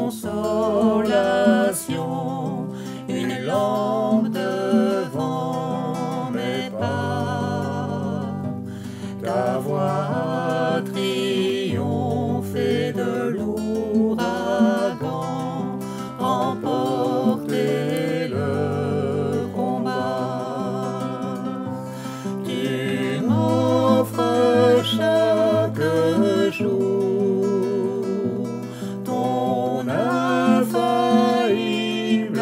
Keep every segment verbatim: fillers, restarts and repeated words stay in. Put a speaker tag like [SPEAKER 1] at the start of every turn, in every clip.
[SPEAKER 1] consolation, une lampe devant mes pas. Ta voix a triomphé de l'ouragan, remporté le combat. Tu m'offres chaque jour ton infaillible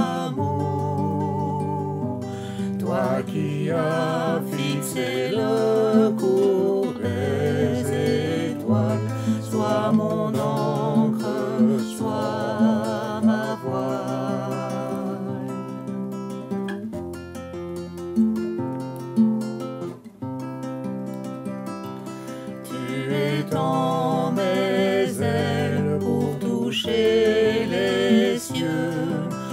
[SPEAKER 1] amour, toi qui as fixé le cours des étoiles, sois mon encre, sois ma voile. Tu étends mes ailes pour toucher les cieux,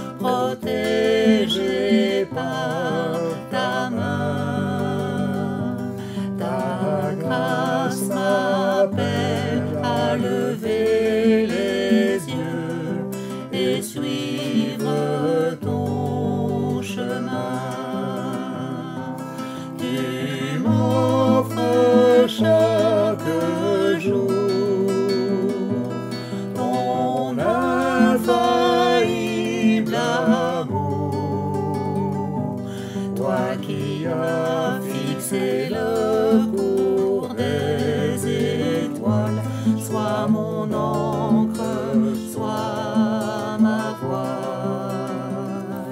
[SPEAKER 1] protégé par ta main. Ta grâce m'appelle à lever les yeux et suivre ton chemin. Tu m'offres chaque jour ton infaillible amour, toi qui as fixé le cours des étoiles, sois mon encre, sois ma voile.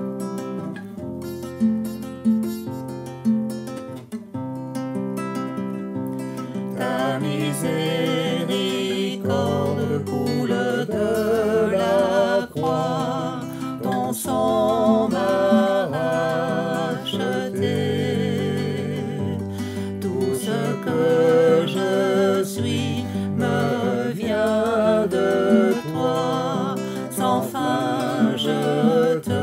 [SPEAKER 1] Ta miséricorde coule de la croix, ton sang m'a racheté. Tout ce que je suis me vient de toi, sans fin je te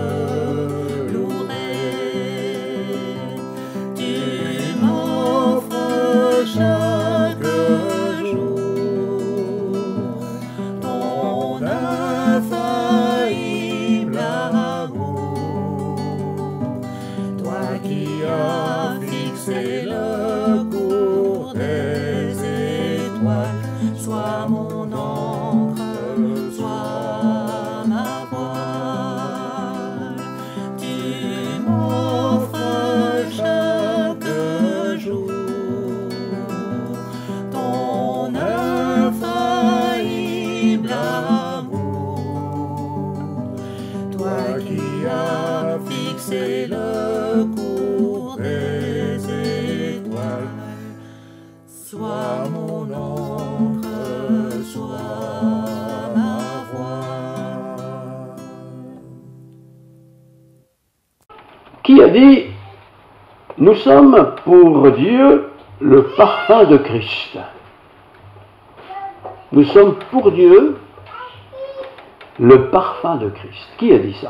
[SPEAKER 1] louerai. Tu m'offres chaque jour ton infaillible amour, toi qui as fixé le cours des étoiles, sois mon encre, sois ma voile. Tu m'offres chaque jour ton infaillible amour, toi qui as fixé le cours des étoiles, sois mon encre, sois ma voile.
[SPEAKER 2] Qui a dit « Nous sommes pour Dieu le parfum de Christ ». Nous sommes pour Dieu le parfum de Christ. Qui a dit ça?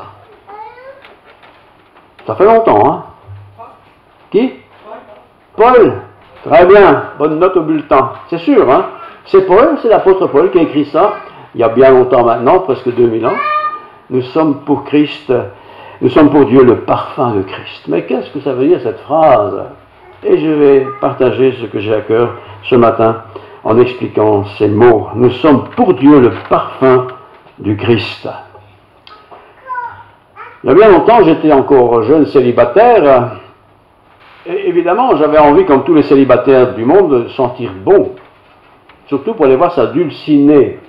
[SPEAKER 2] Ça fait longtemps, hein? Qui? Paul. Très bien, bonne note au bulletin. C'est sûr, hein? C'est Paul, c'est l'apôtre Paul qui a écrit ça, il y a bien longtemps maintenant, presque deux mille ans. Nous sommes pour Christ, nous sommes pour Dieu le parfum de Christ. Mais qu'est-ce que ça veut dire cette phrase? Et je vais partager ce que j'ai à cœur ce matin en expliquant ces mots. Nous sommes pour Dieu le parfum du Christ. Il y a bien longtemps, j'étais encore jeune célibataire, et évidemment, j'avais envie, comme tous les célibataires du monde, de sentir bon, surtout pour aller voir sa dulcinée.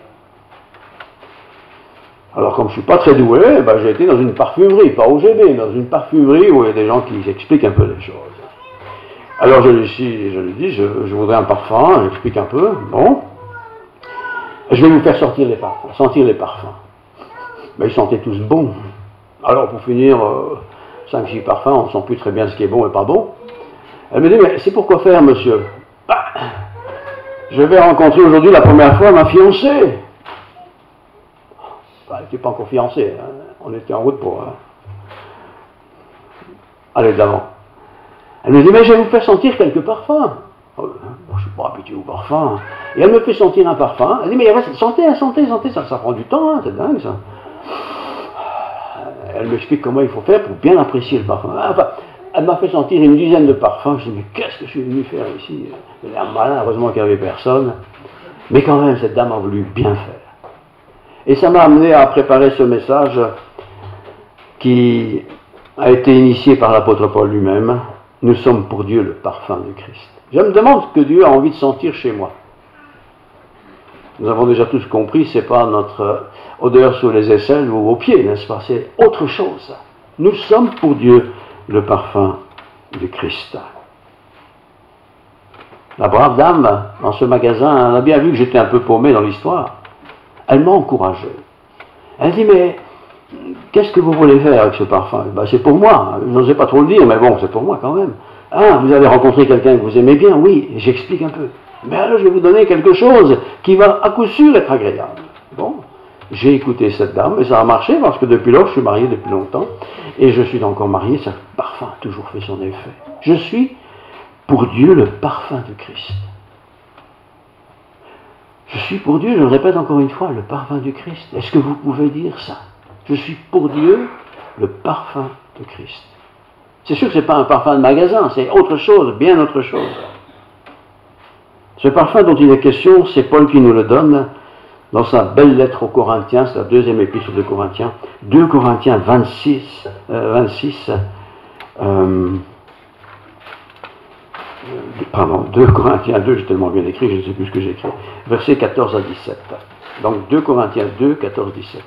[SPEAKER 2] Alors, comme je ne suis pas très doué, ben, j'ai été dans une parfumerie, pas au G B, dans une parfumerie où il y a des gens qui expliquent un peu les choses. Alors, je lui dis, je, lui dis, je, je voudrais un parfum, j'explique un peu, bon. Je vais vous faire sortir les parfums, sentir les parfums. Mais ils sentaient tous bons. Alors, pour finir, euh, cinq six parfums, on ne sent plus très bien ce qui est bon et pas bon. Elle me dit, mais c'est pour quoi faire, monsieur? Bah, je vais rencontrer aujourd'hui la première fois ma fiancée. Bah, elle n'était pas encore fiancée, hein. On était en route pour hein, aller de l'avant. Elle me dit, mais je vais vous faire sentir quelques parfums. Oh, je ne suis pas habitué au parfum. Et elle me fait sentir un parfum. Elle dit, mais reste, sentez, sentez, sentez, ça, ça prend du temps, hein, c'est dingue ça. Elle m'explique comment il faut faire pour bien apprécier le parfum. Enfin, elle m'a fait sentir une dizaine de parfums. Je me dis, mais qu'est-ce que je suis venu faire ici? Elle a l'air malin, heureusement qu'il n'y avait personne. Mais quand même, cette dame a voulu bien faire. Et ça m'a amené à préparer ce message qui a été initié par l'apôtre Paul lui-même. Nous sommes pour Dieu le parfum de Christ. Je me demande ce que Dieu a envie de sentir chez moi. Nous avons déjà tous compris, ce n'est pas notre odeur sur les aisselles ou aux pieds, n'est-ce pas? C'est autre chose. Nous sommes pour Dieu le parfum de Christ. La brave dame, dans ce magasin, elle a bien vu que j'étais un peu paumé dans l'histoire. Elle m'a encouragé. Elle dit, mais qu'est-ce que vous voulez faire avec ce parfum? Ben, c'est pour moi. Je n'osais pas trop le dire, mais bon, c'est pour moi quand même. Ah, vous avez rencontré quelqu'un que vous aimez bien? Oui, j'explique un peu. Mais alors je vais vous donner quelque chose qui va à coup sûr être agréable. Bon, j'ai écouté cette dame et ça a marché parce que depuis lors, je suis marié depuis longtemps et je suis encore marié, ce parfum a toujours fait son effet. Je suis pour Dieu le parfum de Christ. Je suis pour Dieu, je le répète encore une fois, le parfum du Christ. Est-ce que vous pouvez dire ça? Je suis pour Dieu le parfum de Christ. C'est sûr que ce n'est pas un parfum de magasin, c'est autre chose, bien autre chose. Ce parfum dont il est question, c'est Paul qui nous le donne dans sa belle lettre aux Corinthiens, c'est la deuxième épître de Corinthiens, deux Corinthiens vingt-six, euh, vingt-six euh, pardon, deux Corinthiens deux, j'ai tellement bien écrit, je ne sais plus ce que j'ai écrit, versets quatorze à dix-sept. Donc deux Corinthiens deux, quatorze à dix-sept.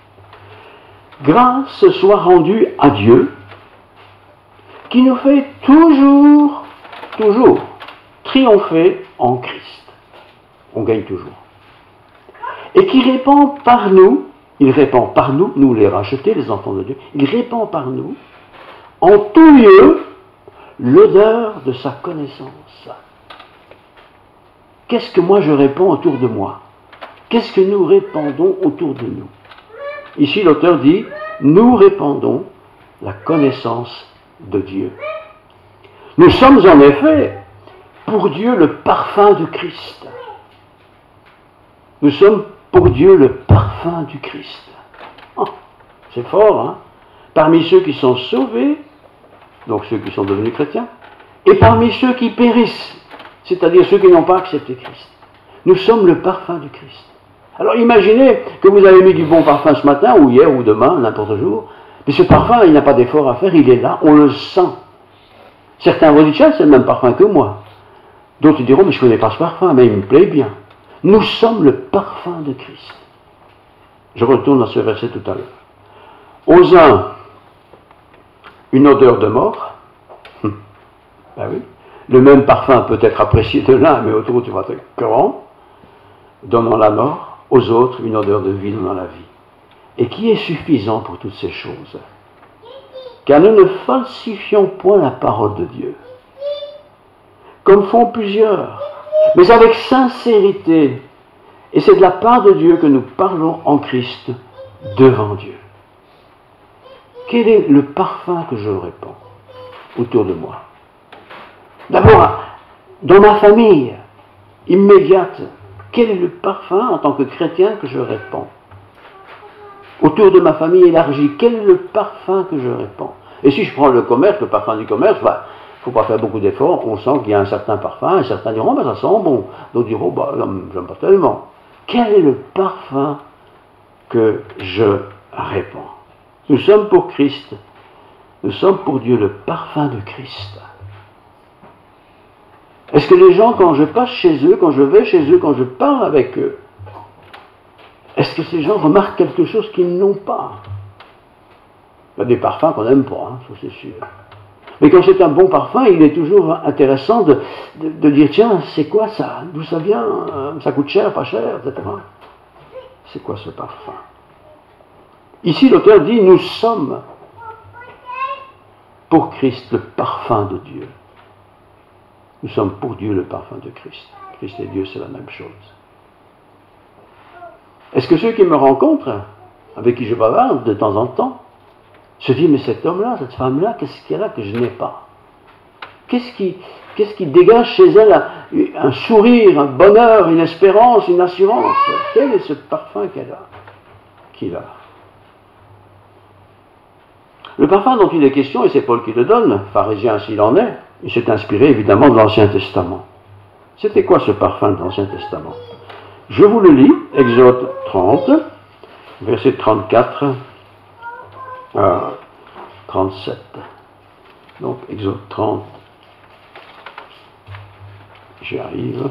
[SPEAKER 2] Grâce soit rendue à Dieu, qui nous fait toujours, toujours triompher en Christ. On gagne toujours. Et qui répand par nous, il répand par nous, nous les rachetés, les enfants de Dieu, il répand par nous, en tout lieu, l'odeur de sa connaissance. Qu'est-ce que moi je répands autour de moi? Qu'est-ce que nous répandons autour de nous? Ici l'auteur dit, nous répandons la connaissance de Dieu. Nous sommes en effet pour Dieu le parfum du Christ. Nous sommes pour Dieu le parfum du Christ. Oh, c'est fort, hein? Parmi ceux qui sont sauvés, donc ceux qui sont devenus chrétiens, et parmi ceux qui périssent, c'est-à-dire ceux qui n'ont pas accepté Christ. Nous sommes le parfum du Christ. Alors imaginez que vous avez mis du bon parfum ce matin, ou hier, ou demain, n'importe jour, mais ce parfum, il n'a pas d'effort à faire, il est là, on le sent. Certains vont dire, tiens, c'est le même parfum que moi. D'autres diront, mais je ne connais pas ce parfum, mais il me plaît bien. Nous sommes le parfum de Christ. Je retourne à ce verset tout à l'heure. Aux uns, une odeur de mort. Hum. Ben oui. Le même parfum peut être apprécié de l'un, mais autour tu vas être grand, donnant la mort, aux autres une odeur de vie donnant la vie. Et qui est suffisant pour toutes ces choses. Car nous ne falsifions point la parole de Dieu, comme font plusieurs, mais avec sincérité. Et c'est de la part de Dieu que nous parlons en Christ devant Dieu. Quel est le parfum que je répands autour de moi? D'abord, dans ma famille immédiate, quel est le parfum en tant que chrétien que je répands? Autour de ma famille élargie, quel est le parfum que je répands? Et si je prends le commerce, le parfum du commerce, bah, il ne faut pas faire beaucoup d'efforts, on sent qu'il y a un certain parfum, et certains diront, bah, ça sent bon, d'autres diront, bah, j'aime pas tellement. Quel est le parfum que je répands? Nous sommes pour Christ, nous sommes pour Dieu le parfum de Christ. Est-ce que les gens, quand je passe chez eux, quand je vais chez eux, quand je parle avec eux, est-ce que ces gens remarquent quelque chose qu'ils n'ont pas? Il y a des parfums qu'on n'aime pas, hein, ça c'est sûr. Mais quand c'est un bon parfum, il est toujours intéressant de, de, de dire, tiens, c'est quoi ça? D'où ça vient? Ça coûte cher, pas cher, et cetera. C'est quoi ce parfum? Ici, l'auteur dit, nous sommes pour Christ le parfum de Dieu. Nous sommes pour Dieu le parfum de Christ. Christ et Dieu, c'est la même chose. Est-ce que ceux qui me rencontrent, avec qui je bavarde de temps en temps, se disent, mais cet homme-là, cette femme-là, qu'est-ce qu'il y a là que je n'ai pas? Qu'est-ce qui, qu'est-ce qui dégage chez elle un sourire, un bonheur, une espérance, une assurance. Quel est ce parfum qu'elle a, qu'il a? Le parfum dont il est question, et c'est Paul qui le donne, pharisien s'il en est, il s'est inspiré évidemment de l'Ancien Testament. C'était quoi ce parfum de l'Ancien Testament? Je vous le lis, Exode trente, verset trente-quatre à trente-sept. Donc, Exode trente, j'y arrive.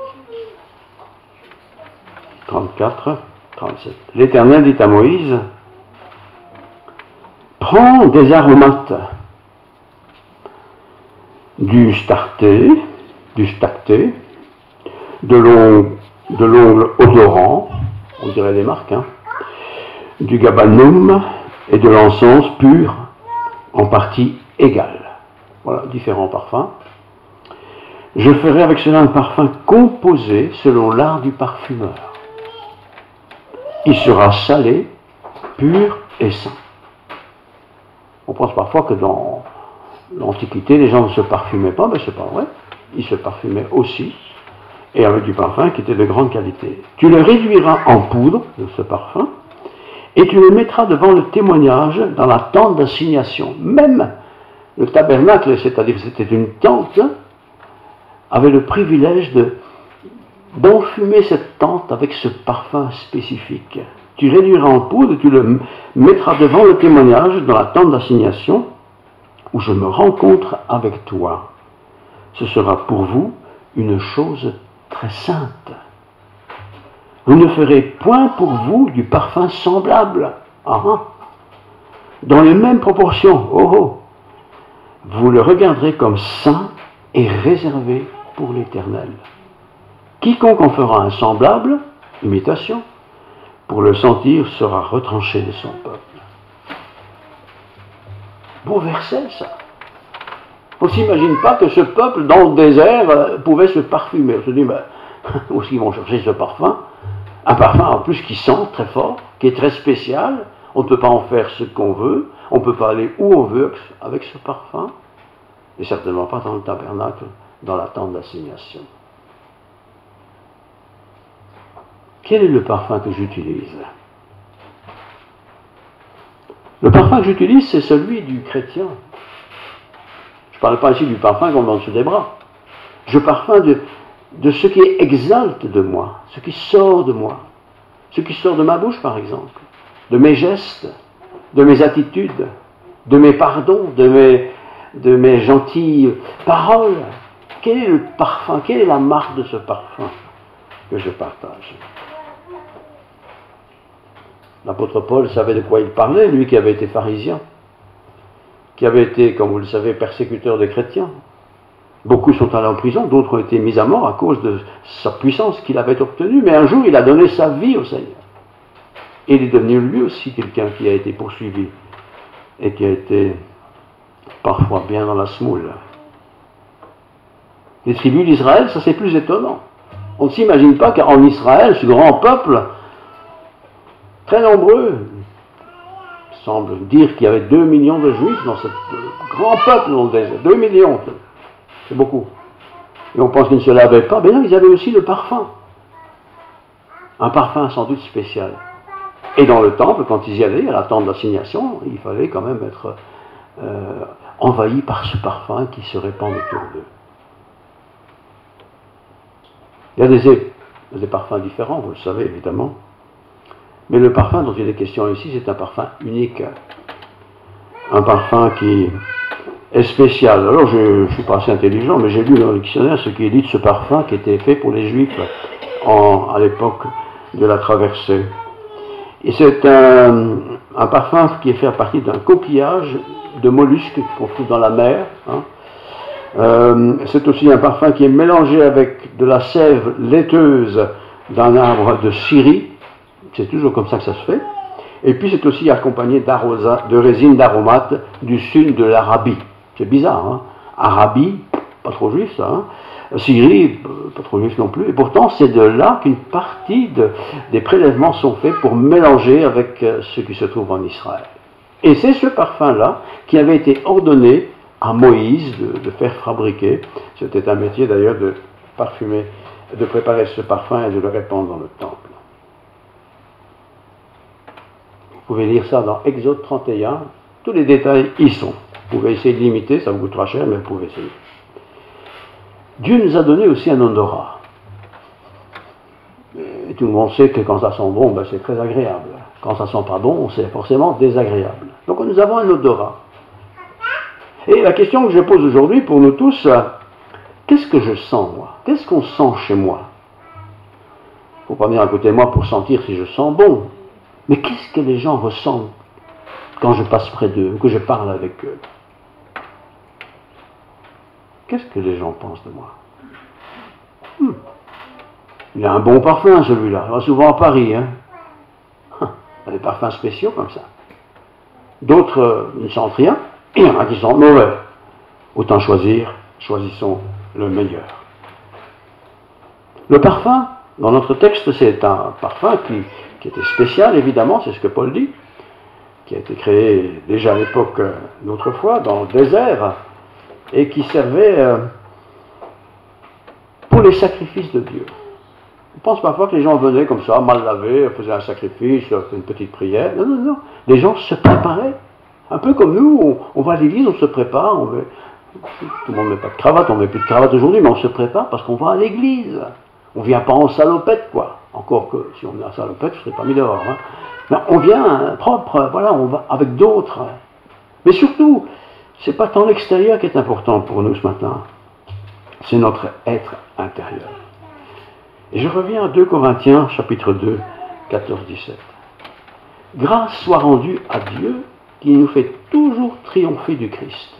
[SPEAKER 2] trente-quatre, trente-sept. L'Éternel dit à Moïse, prends des aromates, du starté, du stacté, de l'ongle, de l'ongle odorant, on dirait les marques, hein, du gabanum et de l'encens pur en partie égale. Voilà, différents parfums. Je ferai avec cela un parfum composé selon l'art du parfumeur. Il sera salé, pur et sain. On pense parfois que dans l'Antiquité, les gens ne se parfumaient pas, mais c'est pas vrai. Ils se parfumaient aussi, et avec du parfum qui était de grande qualité. Tu le réduiras en poudre, de ce parfum, et tu le mettras devant le témoignage dans la tente d'assignation. Même le tabernacle, c'est-à-dire c'était une tente, avait le privilège de, d'enfumer cette tente avec ce parfum spécifique. Tu réduiras en poudre et tu le mettras devant le témoignage dans la tente d'assignation où je me rencontre avec toi. Ce sera pour vous une chose très sainte. Vous ne ferez point pour vous du parfum semblable, ah, ah, dans les mêmes proportions, oh, oh. Vous le regarderez comme saint et réservé pour l'Éternel. Quiconque en fera un semblable, imitation, pour le sentir sera retranché de son peuple. Beau verset, ça. On ne s'imagine pas que ce peuple, dans le désert, euh, pouvait se parfumer. On se dit, ben, où est-ce qu'ils vont chercher ce parfum? Un parfum en plus qui sent très fort, qui est très spécial. On ne peut pas en faire ce qu'on veut. On ne peut pas aller où on veut avec ce parfum. Et certainement pas dans le tabernacle, dans la tente d'assignation. Quel est le parfum que j'utilise? Le parfum que j'utilise, c'est celui du chrétien. Je ne parle pas ici du parfum qu'on met en dessous des bras. Je parfum de, de ce qui exalte de moi, ce qui sort de moi, ce qui sort de ma bouche, par exemple, de mes gestes, de mes attitudes, de mes pardons, de mes, de mes gentilles paroles. Quel est le parfum, quelle est la marque de ce parfum que je partage? L'apôtre Paul savait de quoi il parlait, lui qui avait été pharisien, qui avait été, comme vous le savez, persécuteur des chrétiens. Beaucoup sont allés en prison, d'autres ont été mis à mort à cause de sa puissance qu'il avait obtenue, mais un jour il a donné sa vie au Seigneur. Et il est devenu lui aussi quelqu'un qui a été poursuivi et qui a été parfois bien dans la semoule. Les tribus d'Israël, ça c'est plus étonnant. On ne s'imagine pas qu'en Israël, ce grand peuple, très nombreux, il semble dire qu'il y avait deux millions de juifs dans ce grand peuple dans le désert. deux millions, c'est beaucoup. Et on pense qu'ils ne se lavaient pas, mais non, ils avaient aussi le parfum. Un parfum sans doute spécial. Et dans le temple, quand ils y allaient, à la tente d'assignation, il fallait quand même être euh, envahi par ce parfum qui se répand autour d'eux. Il y a des, des parfums différents, vous le savez évidemment. Mais le parfum dont il est question ici, c'est un parfum unique. Un parfum qui est spécial. Alors, je ne suis pas assez intelligent, mais j'ai lu dans le dictionnaire ce qui est dit de ce parfum qui était fait pour les Juifs en, à l'époque de la traversée. Et c'est un, un parfum qui est fait à partir d'un coquillage de mollusques qu'on trouve dans la mer. Hein. Euh, c'est aussi un parfum qui est mélangé avec de la sève laiteuse d'un arbre de Syrie. C'est toujours comme ça que ça se fait. Et puis c'est aussi accompagné de résine d'aromates du sud de l'Arabie. C'est bizarre, hein. Arabie, pas trop juif ça. Hein. Syrie, pas trop juif non plus. Et pourtant c'est de là qu'une partie de, des prélèvements sont faits pour mélanger avec ce qui se trouve en Israël. Et c'est ce parfum-là qui avait été ordonné à Moïse de, de faire fabriquer. C'était un métier d'ailleurs de parfumer, de préparer ce parfum et de le répandre dans le temple. Vous pouvez lire ça dans Exode trente et un, tous les détails y sont. Vous pouvez essayer de l'imiter, ça vous coûtera cher, mais vous pouvez essayer. Dieu nous a donné aussi un odorat. Et tout le monde sait que quand ça sent bon, ben c'est très agréable. Quand ça sent pas bon, c'est forcément désagréable. Donc nous avons un odorat. Et la question que je pose aujourd'hui pour nous tous, qu'est-ce que je sens moi? Qu'est-ce qu'on sent chez moi? Il ne faut pas venir à côté de moi pour sentir si je sens bon. Mais qu'est-ce que les gens ressentent quand je passe près d'eux, ou que je parle avec eux? Qu'est-ce que les gens pensent de moi? hmm. Il a un bon parfum celui-là, il va souvent à Paris. Hein. Il y a des parfums spéciaux comme ça. D'autres euh, ne sentent rien, et il y en a qui sentent mauvais. Autant choisir, choisissons le meilleur. Le parfum, dans notre texte, c'est un parfum qui, qui était spécial, évidemment, c'est ce que Paul dit, qui a été créé déjà à l'époque euh, d'autrefois, dans le désert, et qui servait euh, pour les sacrifices de Dieu. On pense parfois que les gens venaient comme ça, mal lavés, faisaient un sacrifice, une petite prière. Non, non, non. Les gens se préparaient. Un peu comme nous, on, on va à l'église, on se prépare. On met, tout le monde ne met pas de cravate, on ne met plus de cravate aujourd'hui, mais on se prépare parce qu'on va à l'église. On ne vient pas en salopette, quoi. Encore que si on venait en salopette, je ne serais pas mis dehors. Hein. Mais on vient propre, voilà, on va avec d'autres. Mais surtout, ce n'est pas tant l'extérieur qui est important pour nous ce matin, c'est notre être intérieur. Et je reviens à deux Corinthiens, chapitre deux, quatorze à dix-sept. Grâce soit rendue à Dieu qui nous fait toujours triompher du Christ.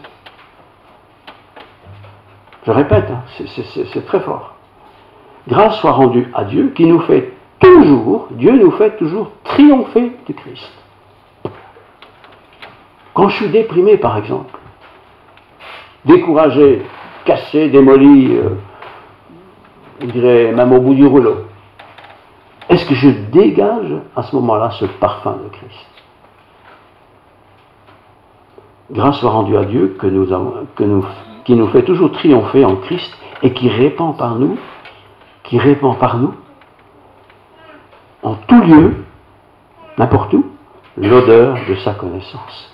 [SPEAKER 2] Je répète, hein, c'est, c'est, c'est très fort. Grâce soit rendue à Dieu qui nous fait toujours, Dieu nous fait toujours triompher du Christ. Quand je suis déprimé, par exemple, découragé, cassé, démoli, euh, on dirait même au bout du rouleau, est-ce que je dégage à ce moment-là ce parfum de Christ? Grâce soit rendue à Dieu que nous avons, que nous, qui nous fait toujours triompher en Christ et qui répand par nous, qui répand par nous, en tout lieu, n'importe où, l'odeur de sa connaissance.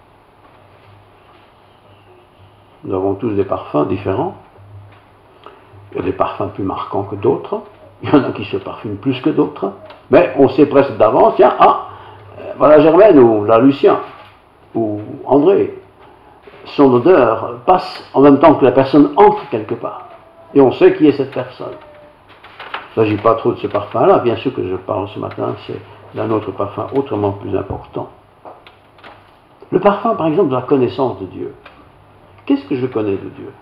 [SPEAKER 2] Nous avons tous des parfums différents. Il y a des parfums plus marquants que d'autres. Il y en a qui se parfument plus que d'autres. Mais on sait presque d'avance, tiens, ah, voilà Germaine ou la Lucien ou André. Son odeur passe en même temps que la personne entre quelque part. Et on sait qui est cette personne. Il ne s'agit pas trop de ce parfum-là. Bien sûr que je parle ce matin, c'est d'un autre parfum autrement plus important. Le parfum, par exemple, de la connaissance de Dieu. Qu'est-ce que je connais de Dieu?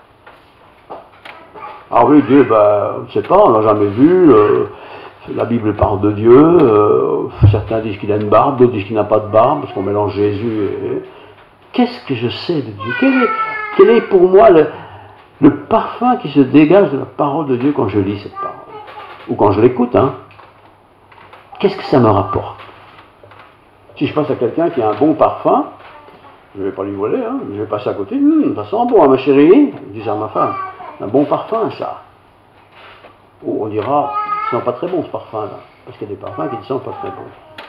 [SPEAKER 2] Ah oui, Dieu, ben, on ne sait pas, on n'a jamais vu. Euh, la Bible parle de Dieu. Euh, certains disent qu'il a une barbe, d'autres disent qu'il n'a pas de barbe, parce qu'on mélange Jésus et... Qu'est-ce que je sais de Dieu? Quel est, quel est pour moi le, le parfum qui se dégage de la parole de Dieu quand je lis cette parole? Ou quand je l'écoute, hein? Qu'est-ce que ça me rapporte? Si je passe à quelqu'un qui a un bon parfum, je ne vais pas lui voler, hein, je vais passer à côté, hum, ça sent bon, hein, ma chérie, je dis à ma femme, un bon parfum, ça. Ou on dira, ça sent pas très bon ce parfum-là, parce qu'il y a des parfums qui ne sentent pas très bon.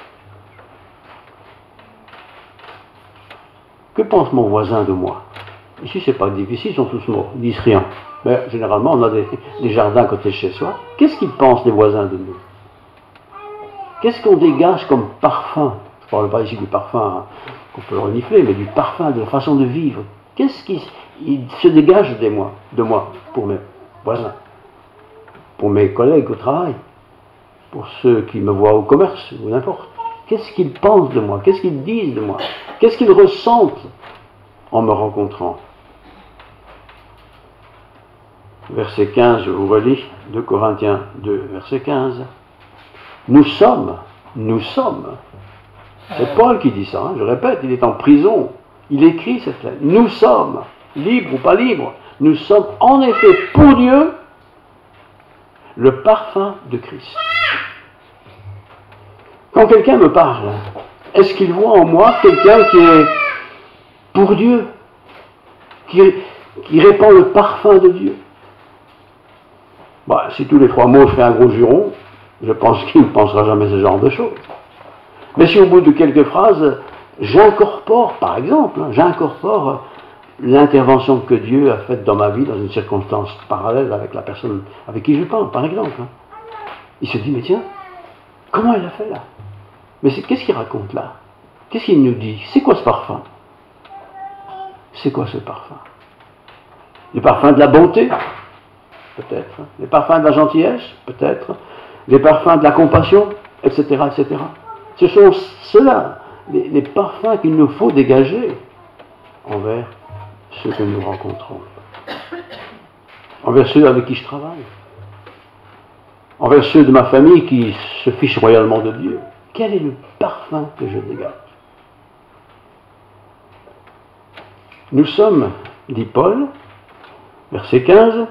[SPEAKER 2] Que pense mon voisin de moi? Ici, c'est pas difficile, ils sont tous morts, ils disent rien. Mais généralement, on a des, des jardins à côté de chez soi. Qu'est-ce qu'ils pensent, les voisins, de nous? Qu'est-ce qu'on dégage comme parfum? Je ne parle pas ici du parfum hein, qu'on peut renifler, mais du parfum, de la façon de vivre. Qu'est-ce qui il se dégage de moi, de moi, pour mes voisins, pour mes collègues au travail, pour ceux qui me voient au commerce, ou n'importe? Qu'est-ce qu'ils pensent de moi? Qu'est-ce qu'ils disent de moi? Qu'est-ce qu'ils ressentent en me rencontrant? Verset quinze, je vous relis, deux Corinthiens deux, verset quinze. Nous sommes, nous sommes. C'est Paul qui dit ça, hein, je répète, il est en prison. Il écrit cette lettre. Nous sommes, libres ou pas libres, nous sommes en effet pour Dieu le parfum de Christ. Quand quelqu'un me parle, est-ce qu'il voit en moi quelqu'un qui est pour Dieu, qui, qui répand le parfum de Dieu? Bah, si tous les trois mots je fais un gros juron, je pense qu'il ne pensera jamais ce genre de choses. Mais si au bout de quelques phrases, j'incorpore, par exemple, hein, j'incorpore l'intervention que Dieu a faite dans ma vie, dans une circonstance parallèle avec la personne avec qui je parle, par exemple, hein, il se dit, mais tiens, comment elle a fait là? Mais qu'est-ce qu'il raconte là? Qu'est-ce qu'il nous dit? C'est quoi ce parfum? C'est quoi ce parfum? Les parfums de la bonté? Peut-être. Les parfums de la gentillesse? Peut-être. Les parfums de la compassion? Etc. et cetera. Ce sont ceux-là, les, les parfums qu'il nous faut dégager envers ceux que nous rencontrons, envers ceux avec qui je travaille, envers ceux de ma famille qui se fichent royalement de Dieu. Quel est le parfum que je dégage? Nous sommes, dit Paul, verset quinze,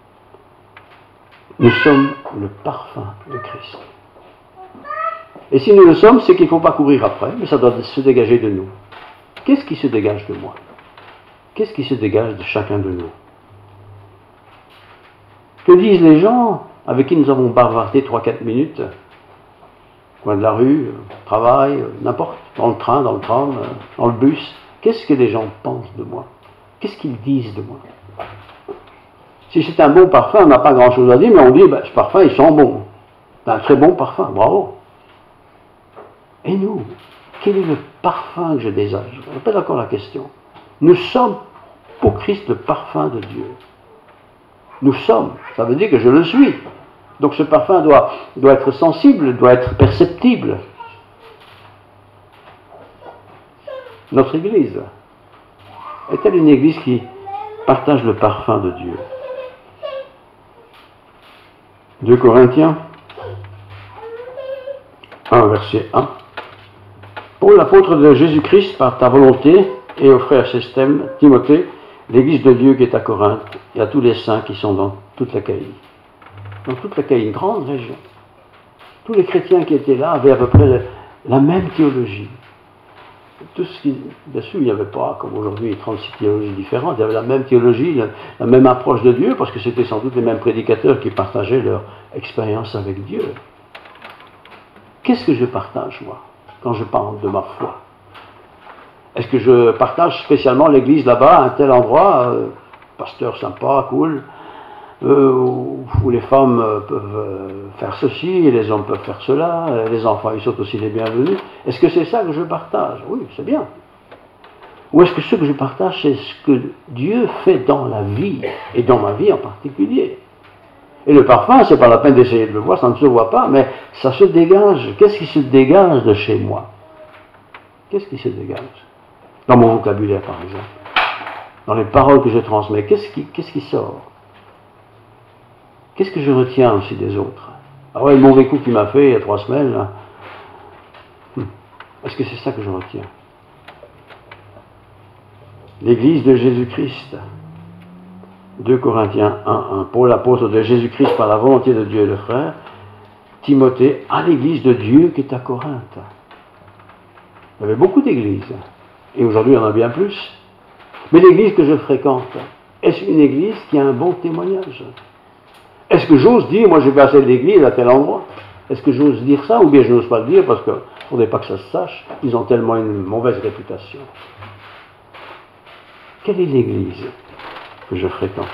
[SPEAKER 2] nous sommes le parfum de Christ. Et si nous le sommes, c'est qu'il ne faut pas courir après, mais ça doit se dégager de nous. Qu'est-ce qui se dégage de moi? Qu'est-ce qui se dégage de chacun de nous? Que disent les gens avec qui nous avons bavardé trois quatre minutes, au coin de la rue, au travail, n'importe, dans le train, dans le tram, dans le bus? Qu'est-ce que les gens pensent de moi? Qu'est-ce qu'ils disent de moi? Si c'est un bon parfum, on n'a pas grand-chose à dire, mais on dit, ben, ce parfum, il sent bon. C'est un très bon parfum, bravo. Et nous, quel est le parfum que je désage? Je ne répète encore la question. Nous sommes pour Christ le parfum de Dieu. Nous sommes, ça veut dire que je le suis. Donc ce parfum doit, doit être sensible, doit être perceptible. Notre Église est-elle une Église qui partage le parfum de Dieu? deux Corinthiens un, verset un. Paul, l'apôtre de Jésus-Christ, par ta volonté, et au frère Sestème, Timothée, l'Église de Dieu qui est à Corinthe, et à tous les saints qui sont dans toute l'Achaïe. Dans toute l'Achaïe, une grande région. Tous les chrétiens qui étaient là avaient à peu près la même théologie. Tout ce qui, bien sûr, il n'y avait pas, comme aujourd'hui, trente-six théologies différentes, il y avait la même théologie, la, la même approche de Dieu, parce que c'était sans doute les mêmes prédicateurs qui partageaient leur expérience avec Dieu. Qu'est-ce que je partage, moi, quand je parle de ma foi? Est-ce que je partage spécialement l'église là-bas, à un tel endroit, euh, pasteur sympa, cool, euh, où, où les femmes euh, peuvent euh, faire ceci, et les hommes peuvent faire cela, euh, les enfants ils sont aussi les bienvenus? Est-ce que c'est ça que je partage? Oui, c'est bien. Ou est-ce que ce que je partage, c'est ce que Dieu fait dans la vie, et dans ma vie en particulier? Et le parfum, c'est pas la peine d'essayer de le voir, ça ne se voit pas, mais ça se dégage. Qu'est-ce qui se dégage de chez moi? Qu'est-ce qui se dégage? Dans mon vocabulaire, par exemple. Dans les paroles que je transmets, qu'est-ce qui, qu'est-ce qui sort? Qu'est-ce que je retiens aussi des autres? Ah ouais, le mauvais coup qu'il m'a fait il y a trois semaines, là. Hum. Est-ce que c'est ça que je retiens? L'Église de Jésus-Christ. deux Corinthiens un, un. Paul, l'apôtre de Jésus-Christ par la volonté de Dieu et le frère, Timothée, à l'Église de Dieu qui est à Corinthe. Il y avait beaucoup d'églises, et aujourd'hui il y en a bien plus. Mais l'Église que je fréquente, est-ce une Église qui a un bon témoignage? Est-ce que j'ose dire, moi j'ai passé de l'Église à tel endroit? Est-ce que j'ose dire ça, ou bien je n'ose pas le dire parce qu'il ne faudrait pas que ça se sache, ils ont tellement une mauvaise réputation. Quelle est l'Église que je fréquente,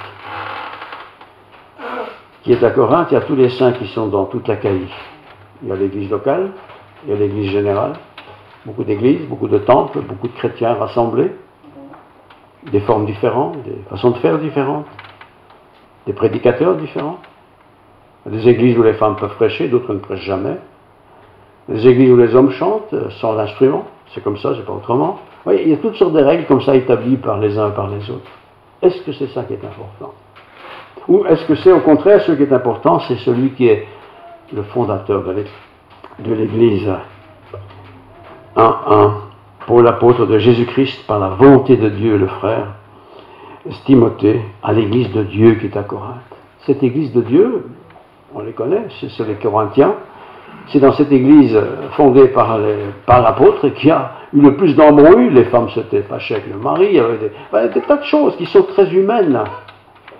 [SPEAKER 2] qui est à Corinthe? Il y a tous les saints qui sont dans toute l'Achaïe. Il y a l'église locale, il y a l'église générale, beaucoup d'églises, beaucoup de temples, beaucoup de chrétiens rassemblés, des formes différentes, des façons de faire différentes, des prédicateurs différents. Il y a des églises où les femmes peuvent prêcher, d'autres ne prêchent jamais. Des églises où les hommes chantent sans l'instrument, c'est comme ça, c'est pas autrement. Oui, il y a toutes sortes de règles comme ça établies par les uns et par les autres. Est-ce que c'est ça qui est important? Ou est-ce que c'est au contraire ce qui est important, c'est celui qui est le fondateur de l'Église? un un. Pour l'apôtre de Jésus-Christ, par la volonté de Dieu le frère, Timothée, à l'Église de Dieu qui est à Corinthe. Cette Église de Dieu, on les connaît, c'est les Corinthiens. C'est dans cette Église fondée par, les, par l'apôtre qu'il y a eu le plus d'embrouilles. Les femmes s'étaient fâchées avec le mari, il y avait des, ben, des tas de choses qui sont très humaines.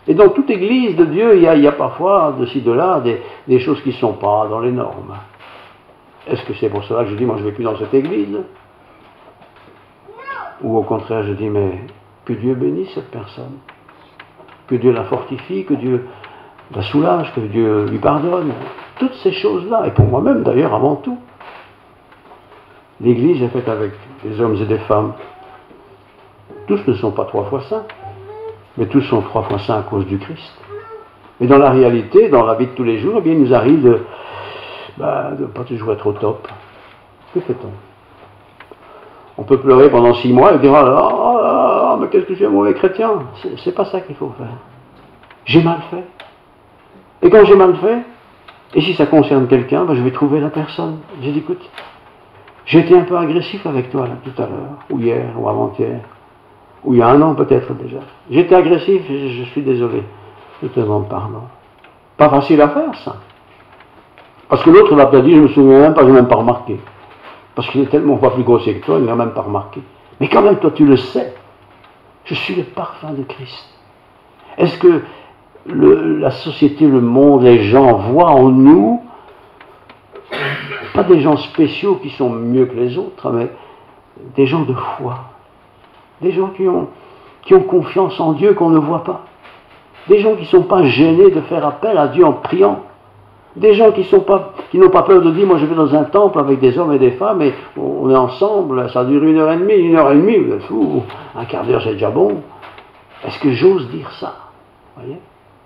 [SPEAKER 2] Et dans toute église de Dieu, il y a, il y a parfois, de ci, de là, des, des choses qui ne sont pas dans les normes. Est-ce que c'est pour cela que je dis, moi je ne vais plus dans cette église? Ou au contraire, je dis, mais que Dieu bénisse cette personne, que Dieu la fortifie, que Dieu la soulage, que Dieu lui pardonne. Toutes ces choses-là, et pour moi-même d'ailleurs, avant tout. L'église est faite avec des hommes et des femmes. Tous ne sont pas trois fois saints, mais tous sont trois fois saints à cause du Christ. Mais dans la réalité, dans la vie de tous les jours, eh bien, il nous arrive de ben, de ne pas toujours être au top. Que fait-on? On peut pleurer pendant six mois et dire « Ah là, oh là, mais qu'est-ce que je suis un mauvais chrétien ?» C'est pas ça qu'il faut faire. J'ai mal fait. Et quand j'ai mal fait, et si ça concerne quelqu'un, ben, je vais trouver la personne. J'ai dit « Écoute, j'ai été un peu agressif avec toi là, tout à l'heure, ou hier, ou avant-hier, ou il y a un an peut-être déjà. J'étais agressif, je, je suis désolé. Je te demande pardon. » Pas facile à faire, ça. Parce que l'autre va peut-être dire, je me souviens même pas, je n'ai même pas remarqué. Parce qu'il est tellement pas plus grossier que toi, il n'a même pas remarqué. Mais quand même, toi, tu le sais. Je suis le parfum de Christ. Est-ce que le, la société, le monde, les gens voient en nous, pas des gens spéciaux qui sont mieux que les autres, mais des gens de foi. Des gens qui ont, qui ont confiance en Dieu qu'on ne voit pas. Des gens qui ne sont pas gênés de faire appel à Dieu en priant. Des gens qui sont pas, qui n'ont pas peur de dire, moi je vais dans un temple avec des hommes et des femmes et on est ensemble, ça dure une heure et demie, une heure et demie, vous êtes fous, un quart d'heure c'est déjà bon. Est-ce que j'ose dire ça? Voyez?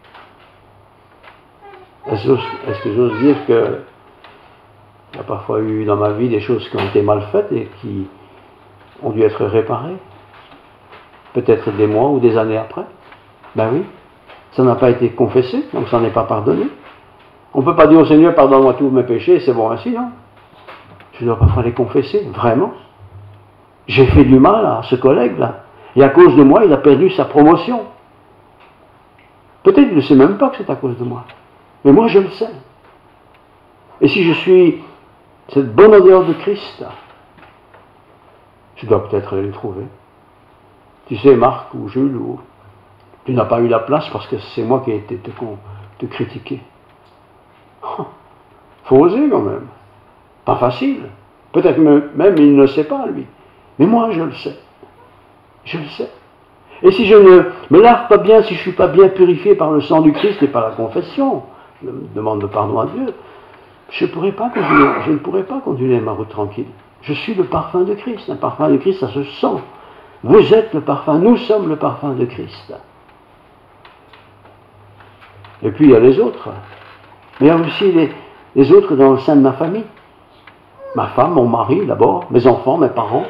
[SPEAKER 2] Est-ce est que j'ose dire que il y a parfois eu dans ma vie des choses qui ont été mal faites et qui ont dû être réparées? Peut-être des mois ou des années après? Ben oui, ça n'a pas été confessé, donc ça n'est pas pardonné. On ne peut pas dire au Seigneur, pardonne-moi tous mes péchés, c'est bon ainsi, non? Je dois parfois les confesser, vraiment. J'ai fait du mal à ce collègue-là, et à cause de moi, il a perdu sa promotion. Peut-être qu'il ne sait même pas que c'est à cause de moi, mais moi je le sais. Et si je suis cette bonne odeur de Christ, je dois peut-être aller le trouver. Tu sais, Marc ou Jules, ou tu n'as pas eu la place parce que c'est moi qui ai été te, te critiquer. Oh, faut oser quand même. Pas facile. Peut-être même il ne le sait pas, lui. Mais moi, je le sais. Je le sais. Et si je ne me lave pas bien, si je ne suis pas bien purifié par le sang du Christ et par la confession, je demande de pardon à Dieu, je, pourrais pas continuer, je ne pourrais pas continuer ma route tranquille. Je suis le parfum de Christ. Un parfum de Christ, ça se sent. Vous êtes le parfum, nous sommes le parfum de Christ. Et puis il y a les autres. Mais il y a aussi les, les autres dans le sein de ma famille. Ma femme, mon mari d'abord, mes enfants, mes parents.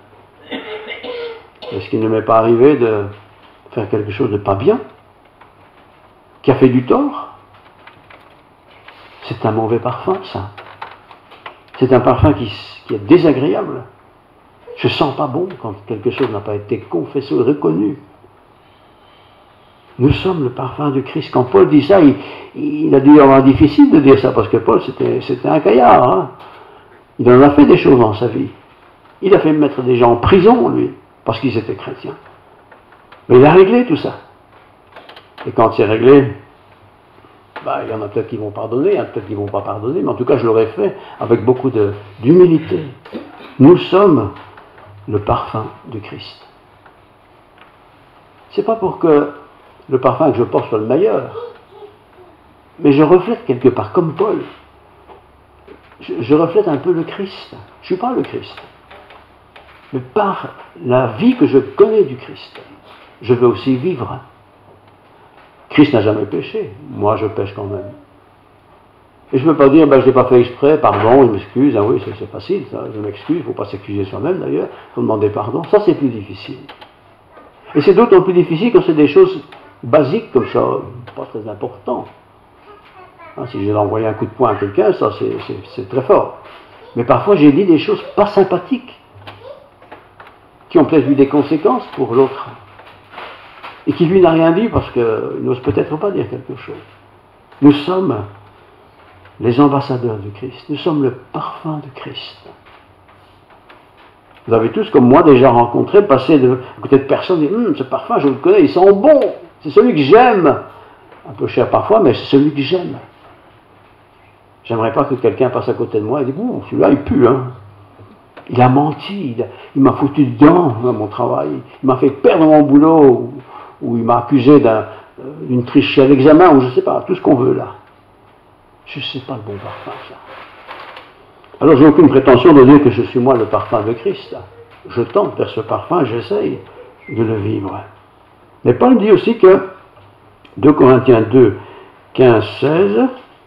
[SPEAKER 2] Est-ce qu'il ne m'est pas arrivé de faire quelque chose de pas bien? Qui a fait du tort? C'est un mauvais parfum, ça. C'est un parfum qui, qui est désagréable. Je ne sens pas bon quand quelque chose n'a pas été confessé ou reconnu. Nous sommes le parfum du Christ. Quand Paul dit ça, il, il a dû avoir difficile de dire ça, parce que Paul, c'était un caillard. Hein. Il en a fait des choses dans sa vie. Il a fait mettre des gens en prison, lui, parce qu'ils étaient chrétiens. Mais il a réglé tout ça. Et quand c'est réglé, bah, il y en a peut-être qui vont pardonner, il y en a peut-être qui ne vont pas pardonner, mais en tout cas, je l'aurais fait avec beaucoup d'humilité. Nous sommes le parfum du Christ. C'est pas pour que le parfum que je porte soit le meilleur, mais je reflète quelque part, comme Paul, je, je reflète un peu le Christ. Je ne suis pas le Christ, mais par la vie que je connais du Christ, je veux aussi vivre. Christ n'a jamais péché, moi je pêche quand même. Et je ne peux pas dire, ben, je ne l'ai pas fait exprès, pardon, il m'excuse, ah oui, c'est facile, ça, je m'excuse, il ne faut pas s'accuser soi-même d'ailleurs, il faut demander pardon, ça c'est plus difficile. Et c'est d'autant plus difficile quand c'est des choses basiques comme ça, pas très important. Hein, si j'ai envoyé un coup de poing à quelqu'un, ça c'est très fort. Mais parfois j'ai dit des choses pas sympathiques, qui ont peut-être eu des conséquences pour l'autre, et qui lui n'a rien dit parce qu'il n'ose peut-être pas dire quelque chose. Nous sommes les ambassadeurs du Christ, nous sommes le parfum de Christ. Vous avez tous, comme moi, déjà rencontré, passé de, à côté de personnes, et dit, hm, ce parfum, je le connais, il sent bon. C'est celui que j'aime, un peu cher parfois, mais c'est celui que j'aime. J'aimerais pas que quelqu'un passe à côté de moi et dise, ouh, celui-là il pue, hein. Il a menti, il, il m'a foutu dedans dans mon travail, il m'a fait perdre mon boulot, ou, ou il m'a accusé d'un, d'une triche à l'examen, ou je sais pas, tout ce qu'on veut là. Je sais pas le bon parfum, ça. Alors j'ai aucune prétention de dire que je suis moi le parfum de Christ. Je tente vers ce parfum, j'essaye de le vivre. Mais Paul dit aussi que, deux Corinthiens deux, quinze, seize,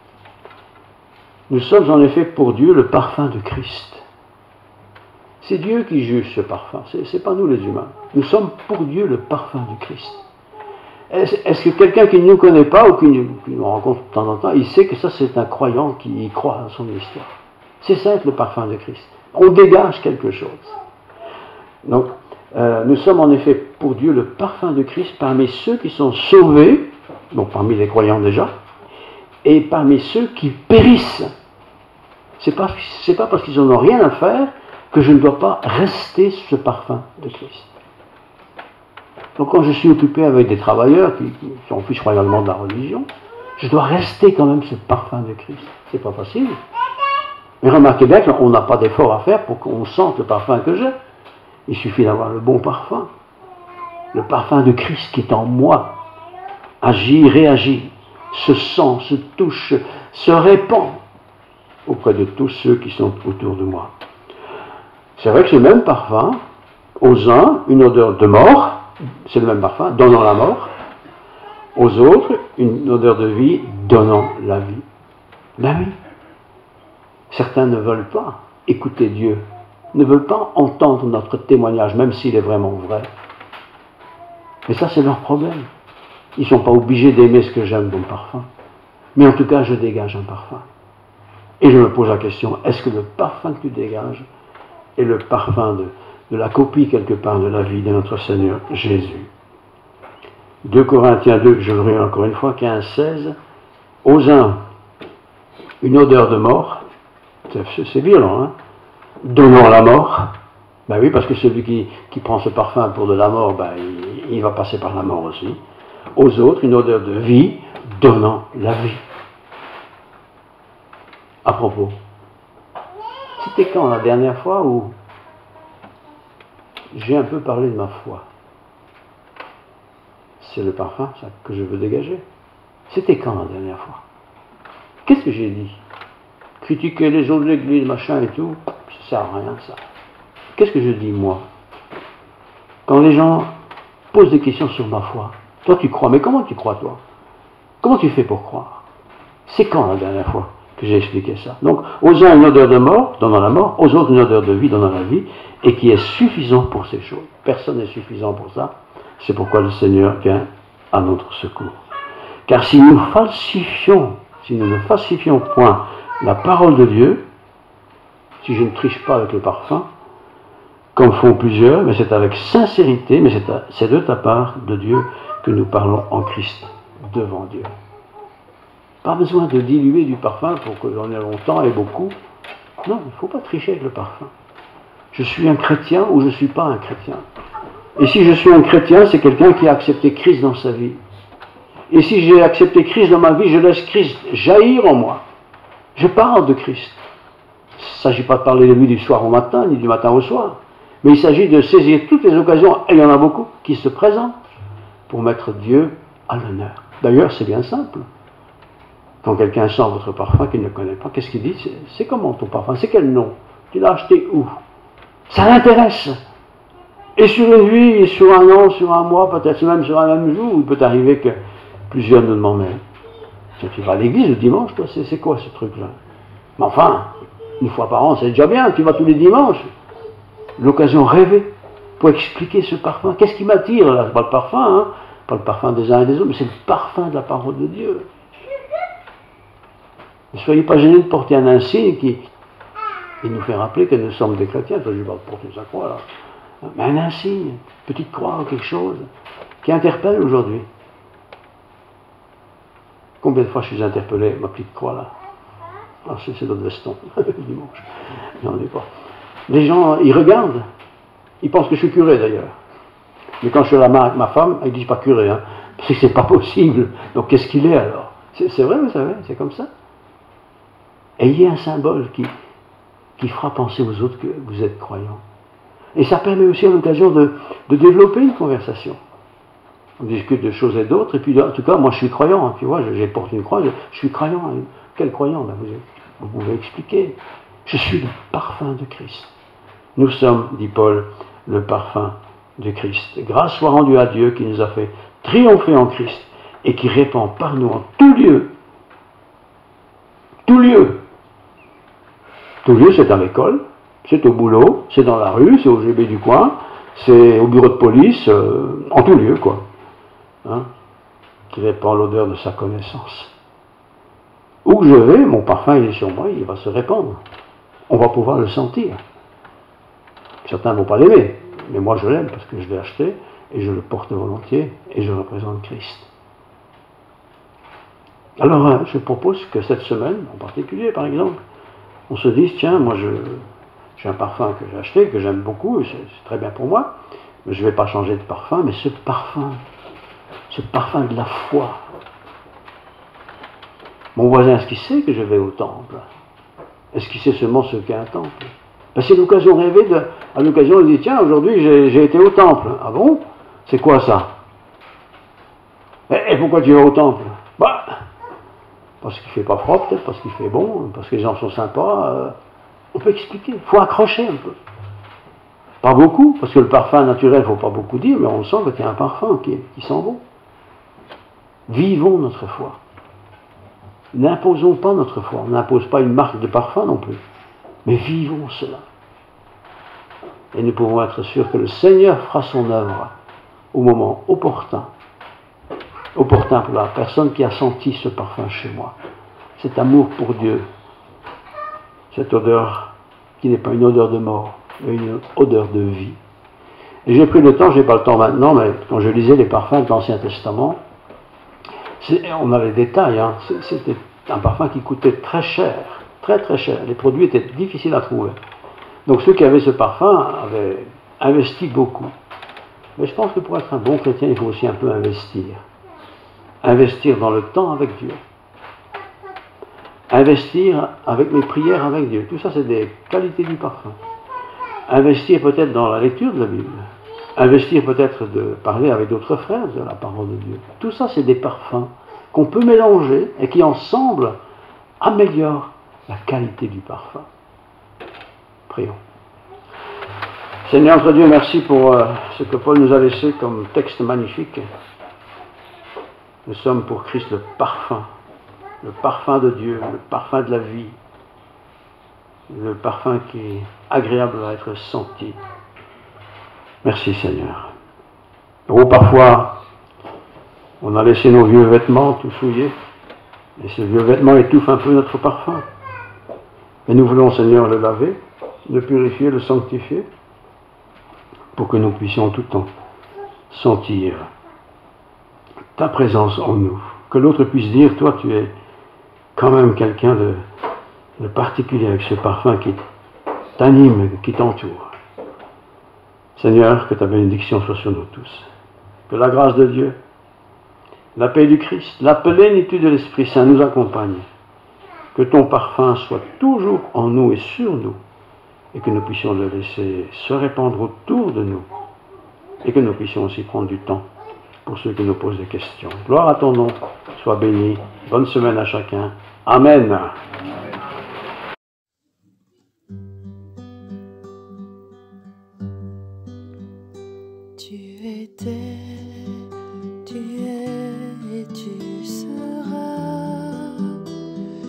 [SPEAKER 2] nous sommes en effet pour Dieu le parfum de Christ. C'est Dieu qui juge ce parfum, ce n'est pas nous les humains. Nous sommes pour Dieu le parfum du Christ. Est-ce, est-ce que quelqu'un qui ne nous connaît pas ou qui nous, qui nous rencontre de temps en temps, il sait que ça c'est un croyant qui y croit à son histoire. C'est ça être le parfum de Christ. On dégage quelque chose. Donc, euh, nous sommes en effet pour Dieu le parfum de Christ parmi ceux qui sont sauvés, donc parmi les croyants déjà, et parmi ceux qui périssent. C'est pas, c'est pas parce qu'ils n'en ont rien à faire que je ne dois pas rester ce parfum de Christ. Donc quand je suis occupé avec des travailleurs qui, qui s'en fichent royalement de la religion, je dois rester quand même ce parfum de Christ. C'est pas facile. Mais remarquez bien qu'on n'a pas d'effort à faire pour qu'on sente le parfum que j'ai. Il suffit d'avoir le bon parfum. Le parfum de Christ qui est en moi. Agit, réagit, se sent, se touche, se répand auprès de tous ceux qui sont autour de moi. C'est vrai que ce même parfum, aux uns, une odeur de mort, c'est le même parfum, donnant la mort. Aux autres, une odeur de vie, donnant la vie. La vie. Certains ne veulent pas écouter Dieu, ne veulent pas entendre notre témoignage, même s'il est vraiment vrai. Mais ça, c'est leur problème. Ils ne sont pas obligés d'aimer ce que j'aime dans le parfum. Mais en tout cas, je dégage un parfum. Et je me pose la question, est-ce que le parfum que tu dégages est le parfum de, de la copie quelque part de la vie de notre Seigneur Jésus? deux Corinthiens deux, je le relis encore une fois, quinze, seize. Aux uns, une odeur de mort, c'est, c'est violent, hein, donnant la mort. Ben oui, parce que celui qui, qui prend ce parfum pour de la mort, ben, il, il va passer par la mort aussi. Aux autres, une odeur de vie, donnant la vie. À propos, c'était quand la dernière fois où j'ai un peu parlé de ma foi? C'est le parfum, ça, que je veux dégager. C'était quand la dernière fois? Qu'est-ce que j'ai dit? Critiquer les autres de l'église, machin et tout, ça sert à rien, ça. Qu'est-ce que je dis, moi? Quand les gens posent des questions sur ma foi, toi tu crois, mais comment tu crois, toi? Comment tu fais pour croire? C'est quand la dernière fois que j'ai expliqué ça? Donc, aux uns une odeur de mort, donnant la mort, aux autres une odeur de vie, donnant la vie, et qui est suffisant pour ces choses. Personne n'est suffisant pour ça. C'est pourquoi le Seigneur vient à notre secours. Car si nous falsifions, si nous ne falsifions point la parole de Dieu, si je ne triche pas avec le parfum, comme font plusieurs, mais c'est avec sincérité, mais c'est, à, c'est de ta part, de Dieu, que nous parlons en Christ, devant Dieu. Pas besoin de diluer du parfum pour que j'en ai longtemps et beaucoup. Non, il ne faut pas tricher avec le parfum. Je suis un chrétien ou je ne suis pas un chrétien. Et si je suis un chrétien, c'est quelqu'un qui a accepté Christ dans sa vie. Et si j'ai accepté Christ dans ma vie, je laisse Christ jaillir en moi. Je parle de Christ. Il ne s'agit pas de parler de lui du soir au matin, ni du matin au soir. Mais il s'agit de saisir toutes les occasions, et il y en a beaucoup, qui se présentent pour mettre Dieu à l'honneur. D'ailleurs, c'est bien simple. Quand quelqu'un sent votre parfum qu'il ne connaît pas, qu'est-ce qu'il dit? C'est, c'est comment ton parfum? C'est quel nom? Tu l'as acheté où? Ça l'intéresse. Et sur une vie, et sur un an, sur un mois, peut-être même sur un même jour, il peut arriver que plusieurs nous demandent, mais tu vas à l'église le dimanche, toi, c'est, c'est quoi ce truc-là? Mais enfin, une fois par an, c'est déjà bien, tu vas tous les dimanches. L'occasion rêvée pour expliquer ce parfum. Qu'est-ce qui m'attire là? Pas le parfum, hein? Pas le parfum des uns et des autres, mais c'est le parfum de la parole de Dieu. Ne soyez pas gênés de porter un insigne qui, qui nous fait rappeler que nous sommes des chrétiens. Toi, je ne vais pas porter sa croix là. Mais un insigne, une petite croix ou quelque chose qui interpelle aujourd'hui. Combien de fois je suis interpellé, ma petite croix là? Ah, c'est, c'est notre veston, le dimanche. J'en ai pas. Les gens, ils regardent. Ils pensent que je suis curé d'ailleurs. Mais quand je suis là, ma, ma femme, elle dit pas curé, hein. C'est que c'est pas possible. Donc qu'est-ce qu'il est alors? C'est vrai, vous savez, c'est comme ça. Ayez un symbole qui, qui fera penser aux autres que vous êtes croyants. Et ça permet aussi l'occasion de, de développer une conversation. On discute de choses et d'autres, et puis en tout cas, moi je suis croyant, hein, tu vois, j'ai porté une croix, je, je suis croyant. Hein. Quel croyant ben, vous, vous pouvez expliquer. Je suis le parfum de Christ. Nous sommes, dit Paul, le parfum de Christ. Grâce soit rendue à Dieu qui nous a fait triompher en Christ et qui répand par nous en tout lieu. Tout lieu. Tout lieu, c'est à l'école, c'est au boulot, c'est dans la rue, c'est au G B du coin, c'est au bureau de police, euh, en tout lieu, quoi. Hein, qui répand l'odeur de sa connaissance. Où que je vais, mon parfum il est sur moi, il va se répandre. On va pouvoir le sentir. Certains ne vont pas l'aimer, mais moi je l'aime parce que je l'ai acheté et je le porte volontiers et je représente Christ. Alors je propose que cette semaine, en particulier par exemple, on se dise, tiens, moi j'ai un parfum que j'ai acheté, que j'aime beaucoup, c'est très bien pour moi, mais je ne vais pas changer de parfum, mais ce parfum, ce parfum de la foi. Mon voisin, est-ce qu'il sait que je vais au temple? Est-ce qu'il sait seulement ce qu'est un temple? Ben, c'est l'occasion rêvée, de, à l'occasion, il dit, tiens, aujourd'hui j'ai été au temple. Ah bon? C'est quoi ça? Et, et pourquoi tu vas au temple? Bah, parce qu'il ne fait pas froid, peut-être, parce qu'il fait bon, parce que les gens sont sympas. Euh, on peut expliquer, il faut accrocher un peu. Pas beaucoup, parce que le parfum naturel, il ne faut pas beaucoup dire, mais on sent qu'il y a un parfum qui, qui sent bon. Vivons notre foi. N'imposons pas notre foi, on n'impose pas une marque de parfum non plus, mais vivons cela. Et nous pouvons être sûrs que le Seigneur fera son œuvre au moment opportun, opportun pour la personne qui a senti ce parfum chez moi, cet amour pour Dieu, cette odeur qui n'est pas une odeur de mort, mais une odeur de vie. Et j'ai pris le temps, je n'ai pas le temps maintenant, mais quand je lisais les parfums de l'Ancien Testament, on avait des détails, hein. C'était un parfum qui coûtait très cher, très très cher. Les produits étaient difficiles à trouver. Donc ceux qui avaient ce parfum avaient investi beaucoup. Mais je pense que pour être un bon chrétien, il faut aussi un peu investir. Investir dans le temps avec Dieu. Investir avec mes prières avec Dieu. Tout ça, c'est des qualités du parfum. Investir peut-être dans la lecture de la Bible. Investir peut-être de parler avec d'autres frères de la parole de Dieu. Tout ça, c'est des parfums qu'on peut mélanger et qui, ensemble, améliorent la qualité du parfum. Prions. Seigneur notre Dieu, merci pour euh, ce que Paul nous a laissé comme texte magnifique. Nous sommes pour Christ le parfum, le parfum de Dieu, le parfum de la vie, le parfum qui est agréable à être senti. Merci Seigneur. Oh, parfois, on a laissé nos vieux vêtements tout souillés, et ces vieux vêtements étouffent un peu notre parfum. Et nous voulons, Seigneur, le laver, le purifier, le sanctifier, pour que nous puissions tout le temps sentir ta présence en nous. Que l'autre puisse dire, toi, tu es quand même quelqu'un de, de particulier avec ce parfum qui t'anime, qui t'entoure. Seigneur, que ta bénédiction soit sur nous tous. Que la grâce de Dieu, la paix du Christ, la plénitude de l'Esprit Saint nous accompagne. Que ton parfum soit toujours en nous et sur nous, et que nous puissions le laisser se répandre autour de nous, et que nous puissions aussi prendre du temps pour ceux qui nous posent des questions. Gloire à ton nom, sois béni. Bonne semaine à chacun. Amen.
[SPEAKER 1] Tu étais, tu es et tu seras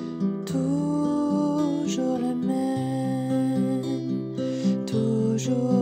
[SPEAKER 1] toujours le même, toujours